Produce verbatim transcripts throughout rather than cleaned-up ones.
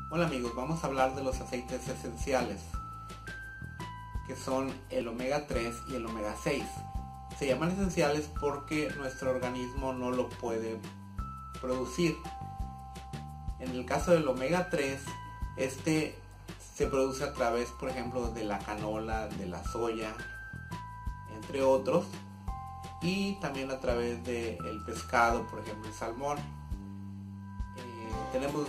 Hola amigos, vamos a hablar de los aceites esenciales, que son el omega tres y el omega seis. Se llaman esenciales porque nuestro organismo no lo puede producir. En el caso del omega tres, este se produce a través, por ejemplo, de la canola, de la soya, entre otros, y también a través del pescado, por ejemplo, el salmón. Eh, tenemos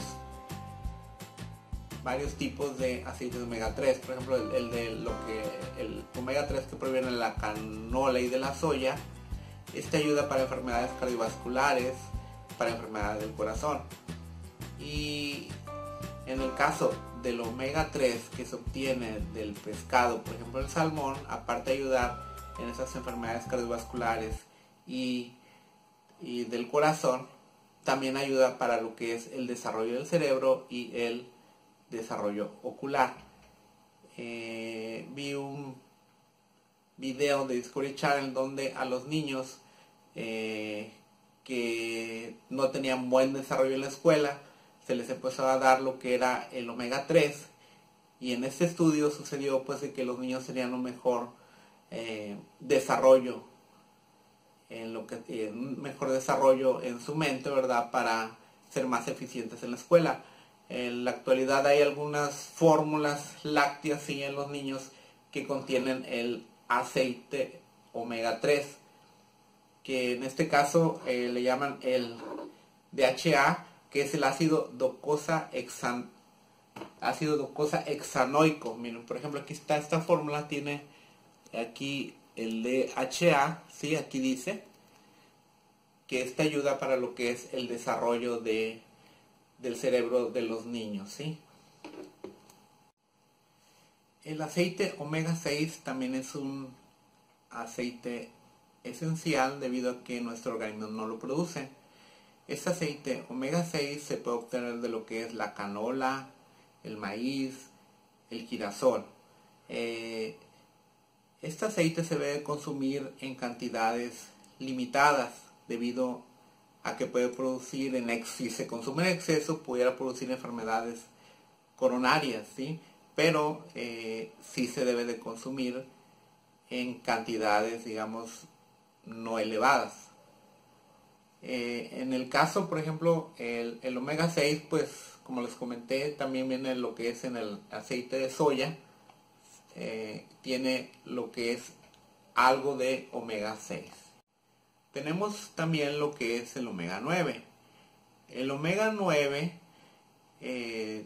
varios tipos de aceites de omega tres, por ejemplo el, el de lo que el omega tres que proviene de la canola y de la soya. Este ayuda para enfermedades cardiovasculares, para enfermedades del corazón. Y en el caso del omega tres que se obtiene del pescado, por ejemplo el salmón, aparte de ayudar en esas enfermedades cardiovasculares y, y del corazón, también ayuda para lo que es el desarrollo del cerebro y el desarrollo ocular. Eh, vi un video de Discovery Channel donde a los niños eh, que no tenían buen desarrollo en la escuela se les empezó a dar lo que era el omega tres, y en este estudio sucedió pues de que los niños tenían un mejor eh, desarrollo en lo que eh, un mejor desarrollo en su mente, ¿verdad?, para ser más eficientes en la escuela. En la actualidad hay algunas fórmulas lácteas, sí, en los niños que contienen el aceite omega tres, que en este caso eh, le llaman el D H A, que es el ácido docosa hexan, ácido docosa hexanoico. Miren, por ejemplo, aquí está esta fórmula, tiene aquí el D H A, sí, aquí dice que esta ayuda para lo que es el desarrollo de del cerebro de los niños, ¿sí? El aceite omega seis también es un aceite esencial debido a que nuestro organismo no lo produce. Este aceite omega seis se puede obtener de lo que es la canola, el maíz, el girasol. Eh, este aceite se debe consumir en cantidades limitadas debido a a que puede producir en exceso. Si se consume en exceso pudiera producir enfermedades coronarias, ¿sí? Pero eh, sí se debe de consumir en cantidades, digamos, no elevadas. Eh, en el caso, por ejemplo, el, el omega seis, pues como les comenté, también viene lo que es en el aceite de soya, eh, tiene lo que es algo de omega seis. Tenemos también lo que es el omega nueve. El omega nueve eh,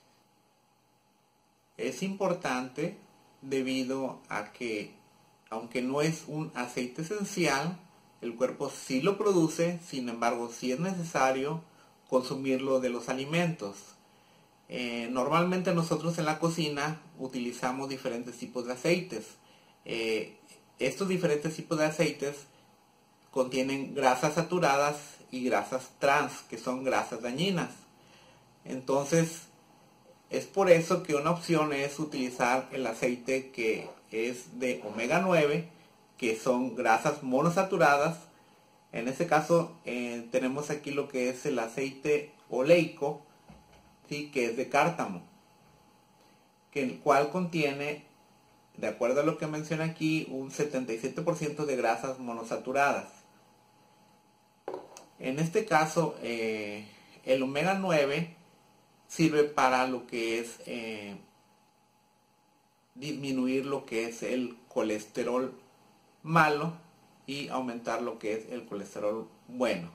es importante debido a que, aunque no es un aceite esencial, el cuerpo sí lo produce. Sin embargo, sí es necesario consumirlo de los alimentos. Eh, normalmente nosotros en la cocina utilizamos diferentes tipos de aceites. Eh, estos diferentes tipos de aceites contienen grasas saturadas y grasas trans, que son grasas dañinas. Entonces, es por eso que una opción es utilizar el aceite que es de omega nueve, que son grasas monosaturadas. En este caso, eh, tenemos aquí lo que es el aceite oleico, ¿sí?, que es de cártamo, que el cual contiene, de acuerdo a lo que menciona aquí, un setenta y siete por ciento de grasas monosaturadas. En este caso, eh, el omega nueve sirve para lo que es eh, disminuir lo que es el colesterol malo y aumentar lo que es el colesterol bueno.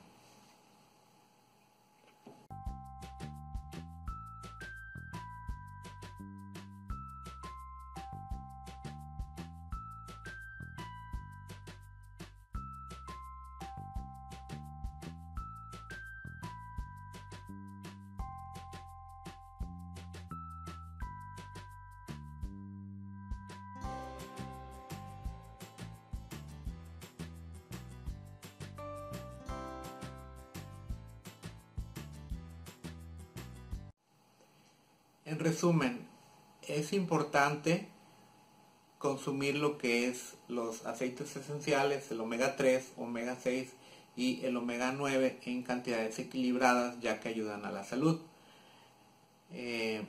En resumen, es importante consumir lo que es los aceites esenciales, el omega tres, omega seis y el omega nueve en cantidades equilibradas, ya que ayudan a la salud. Eh,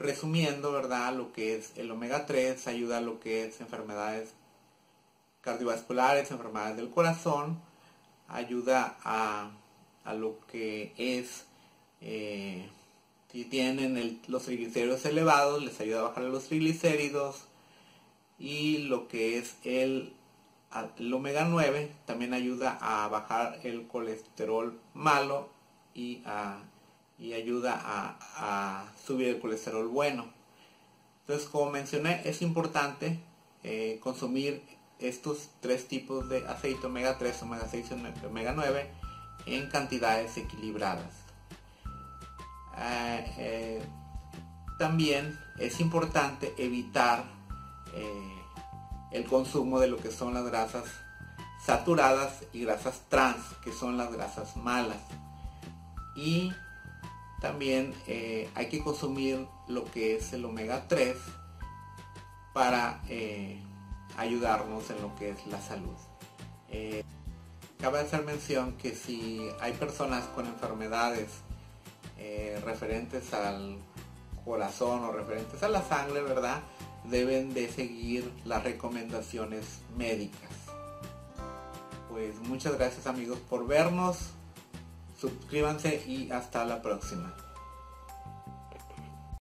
resumiendo, ¿verdad? Lo que es el omega tres ayuda a lo que es enfermedades cardiovasculares, enfermedades del corazón, ayuda a, a lo que es, eh, si tienen el, los triglicéridos elevados, les ayuda a bajar los triglicéridos, y lo que es el, el omega nueve también ayuda a bajar el colesterol malo y, a, y ayuda a, a subir el colesterol bueno. Entonces, como mencioné, es importante eh, consumir estos tres tipos de aceite, omega tres, omega seis y omega nueve, en cantidades equilibradas. Eh, eh, también es importante evitar eh, el consumo de lo que son las grasas saturadas y grasas trans, que son las grasas malas. Y también eh, hay que consumir lo que es el omega tres para eh, ayudarnos en lo que es la salud. Eh, cabe hacer mención que si hay personas con enfermedades eh, referentes al corazón o referentes a la sangre, ¿verdad?, deben de seguir las recomendaciones médicas. Pues muchas gracias, amigos, por vernos. Suscríbanse y hasta la próxima.